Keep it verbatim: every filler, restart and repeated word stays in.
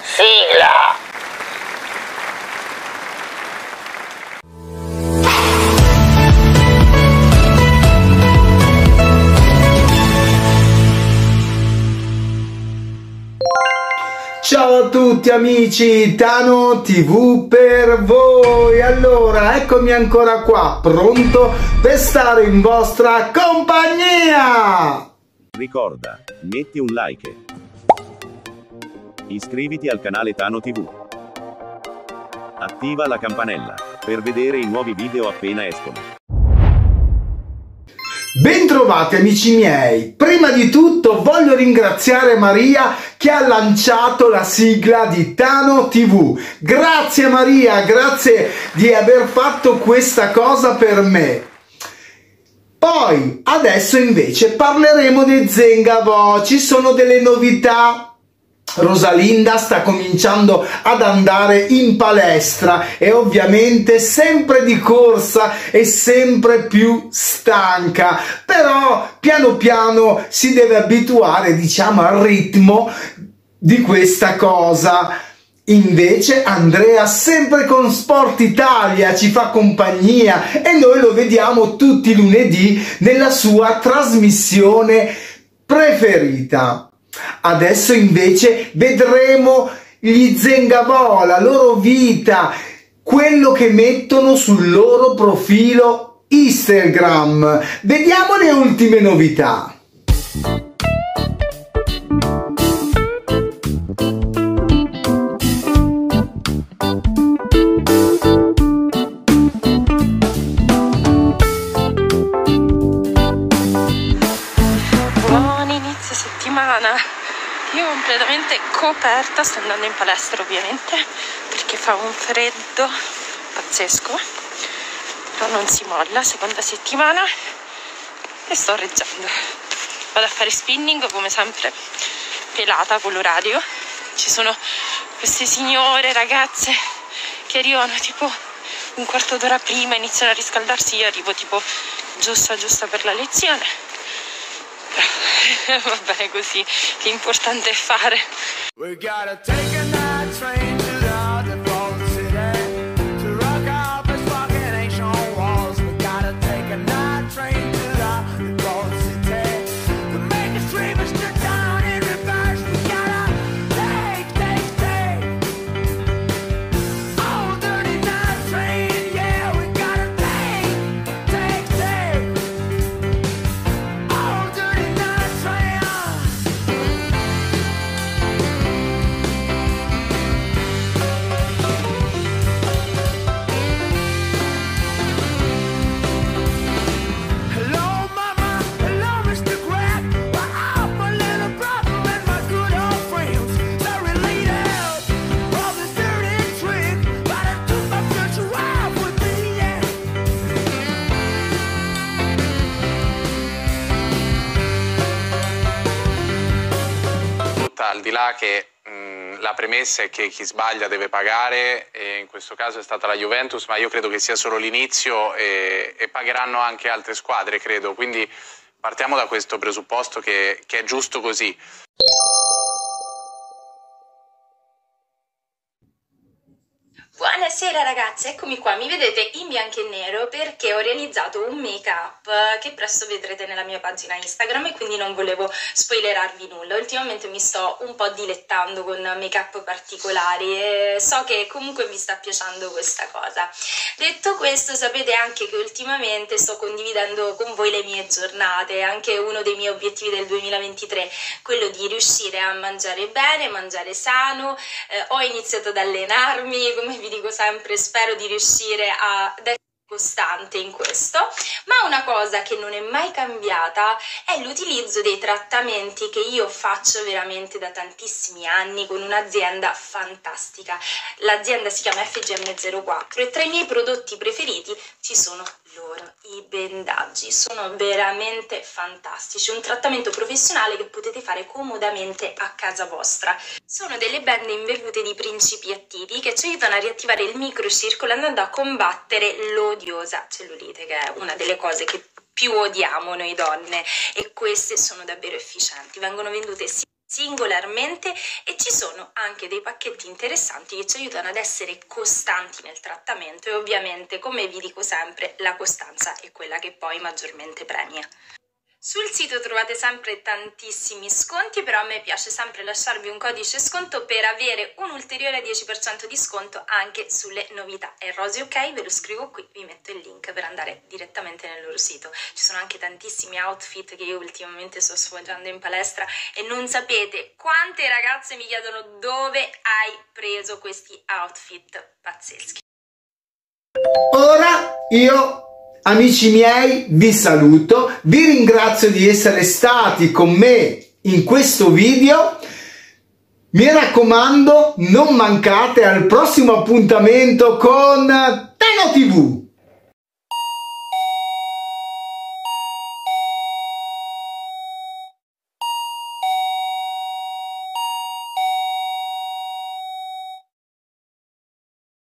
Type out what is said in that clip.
Sigla! Ciao a tutti amici, Tano tivù per voi. Allora, eccomi ancora qua, pronto per stare in vostra compagnia. Ricorda, metti un like. Iscriviti al canale Tano tivù. Attiva la campanella per vedere i nuovi video appena escono. Bentrovati amici miei, prima di tutto voglio ringraziare Maria che ha lanciato la sigla di Tano tivù. Grazie Maria, grazie di aver fatto questa cosa per me. Poi adesso invece parleremo di Zengabo, ci sono delle novità. Rosalinda sta cominciando ad andare in palestra e ovviamente sempre di corsa e sempre più stanca, però piano piano si deve abituare, diciamo, al ritmo di questa cosa. Invece Andrea sempre con Sport Italia ci fa compagnia e noi lo vediamo tutti i lunedì nella sua trasmissione preferita. Adesso invece vedremo gli Zengabo, la loro vita, quello che mettono sul loro profilo Instagram. Vediamo le ultime novità. Buon inizio settimana, io completamente coperta, sto andando in palestra ovviamente perché fa un freddo pazzesco, però non si molla, seconda settimana e sto reggiando. Vado a fare spinning come sempre, pelata con l'orario, ci sono queste signore, ragazze che arrivano tipo un quarto d'ora prima, iniziano a riscaldarsi, io arrivo tipo giusta giusta per la lezione. Va bene così, l'importante è fare. Al di là che mh, la premessa è che chi sbaglia deve pagare, e in questo caso è stata la Juventus, ma io credo che sia solo l'inizio e, e pagheranno anche altre squadre, credo. Quindi partiamo da questo presupposto che, che è giusto così. Buonasera ragazze, eccomi qua, mi vedete in bianco e nero perché ho realizzato un make up che presto vedrete nella mia pagina Instagram e quindi non volevo spoilerarvi nulla. Ultimamente mi sto un po' dilettando con make up particolari e so che comunque vi sta piacendo questa cosa. Detto questo, sapete anche che ultimamente sto condividendo con voi le mie giornate, anche uno dei miei obiettivi del duemilaventitré, quello di riuscire a mangiare bene, mangiare sano. Eh, ho iniziato ad allenarmi, come vi dico sempre, spero di riuscire ad essere costante in questo, ma una cosa che non è mai cambiata è l'utilizzo dei trattamenti che io faccio veramente da tantissimi anni con un'azienda fantastica. L'azienda si chiama F G M zero quattro e tra i miei prodotti preferiti ci sono loro, i bendaggi. Sono veramente fantastici, un trattamento professionale che potete fare comodamente a casa vostra. Sono delle bende invellute di principi attivi che ci aiutano a riattivare il microcircolo andando a combattere l'odiosa cellulite, che è una delle cose che più odiamo noi donne, e queste sono davvero efficienti. Vengono vendute sia singolarmente, e ci sono anche dei pacchetti interessanti che ci aiutano ad essere costanti nel trattamento, e ovviamente, come vi dico sempre, la costanza è quella che poi maggiormente premia. Sul sito trovate sempre tantissimi sconti, però a me piace sempre lasciarvi un codice sconto per avere un ulteriore dieci per cento di sconto anche sulle novità. È Rosy Ok, ve lo scrivo qui, vi metto il link per andare direttamente nel loro sito. Ci sono anche tantissimi outfit che io ultimamente sto sfoggiando in palestra e non sapete quante ragazze mi chiedono dove hai preso questi outfit pazzeschi. Ora io, amici miei, vi saluto, vi ringrazio di essere stati con me in questo video. Mi raccomando, non mancate al prossimo appuntamento con Tano tivù.